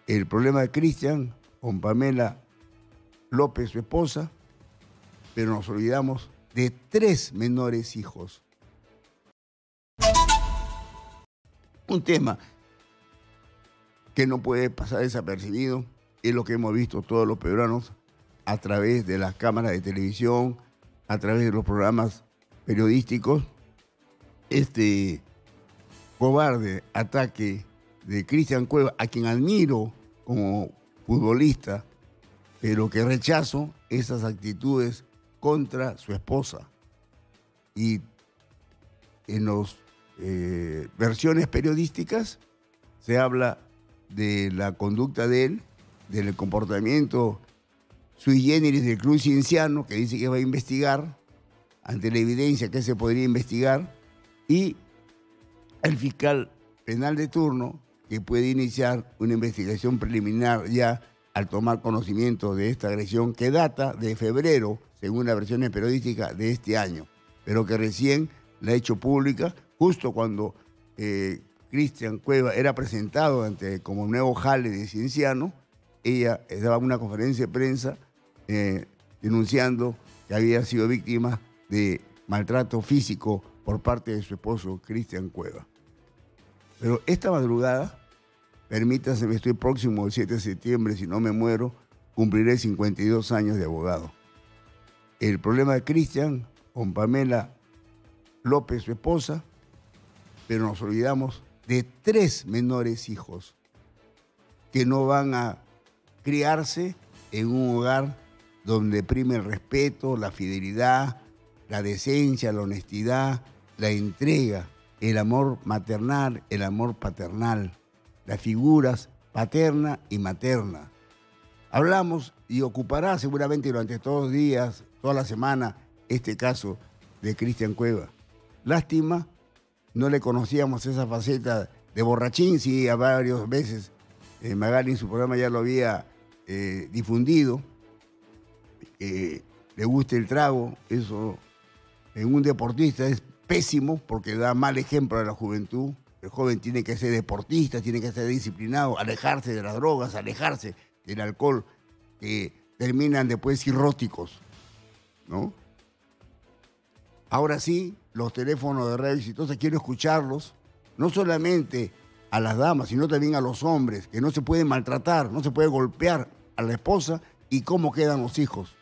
El problema de Cristian con Pamela López, su esposa, pero nos olvidamos de 3 menores hijos. Un tema que no puede pasar desapercibido es lo que hemos visto todos los peruanos a través de las cámaras de televisión, a través de los programas periodísticos. Este cobarde ataque de Cristian Cueva, a quien admiro como futbolista, pero que rechazo esas actitudes contra su esposa. Y en las versiones periodísticas se habla de la conducta de él, del comportamiento sui generis del Club Cienciano, que dice que va a investigar ante la evidencia que se podría investigar, y el fiscal penal de turno, que puede iniciar una investigación preliminar ya al tomar conocimiento de esta agresión que data de febrero, según las versiones periodísticas de este año, pero que recién la ha hecho pública justo cuando Cristian Cueva era presentado como nuevo jale de Cienciano. Ella daba una conferencia de prensa denunciando que había sido víctima de maltrato físico por parte de su esposo Cristian Cueva. Pero esta madrugada, permítaseme, estoy próximo el 7 de septiembre, si no me muero, cumpliré 52 años de abogado. El problema de Cristian con Pamela López, su esposa, pero nos olvidamos de 3 menores hijos que no van a criarse en un hogar donde prime el respeto, la fidelidad, la decencia, la honestidad, la entrega, el amor maternal, el amor paternal, las figuras paterna y materna. Hablamos y ocupará seguramente durante todos los días, toda la semana, este caso de Cristian Cueva. Lástima, no le conocíamos esa faceta de borrachín, sí, a varias veces Magali en su programa ya lo había difundido. Le gusta el trago, eso en un deportista es pésimo porque da mal ejemplo a la juventud. El joven tiene que ser deportista, tiene que ser disciplinado, alejarse de las drogas, alejarse del alcohol, que terminan después cirróticos, ¿no? Ahora sí, los teléfonos de Radio Exitosa, quiero escucharlos, no solamente a las damas, sino también a los hombres, que no se pueden maltratar, no se puede golpear a la esposa, y cómo quedan los hijos.